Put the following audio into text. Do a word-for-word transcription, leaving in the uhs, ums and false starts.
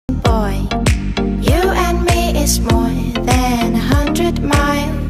boy. You and me is more than a hundred miles.